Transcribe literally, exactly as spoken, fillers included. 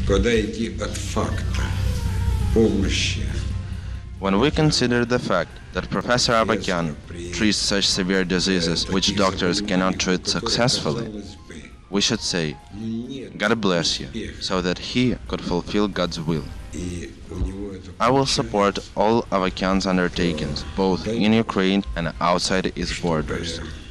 подойти от факта помощи. When we consider the fact that Professor Avakian treats such severe diseases which doctors cannot treat successfully, we should say, God bless you, so that he could fulfill God's will. I will support all Avakian's undertakings, both in Ukraine and outside its borders.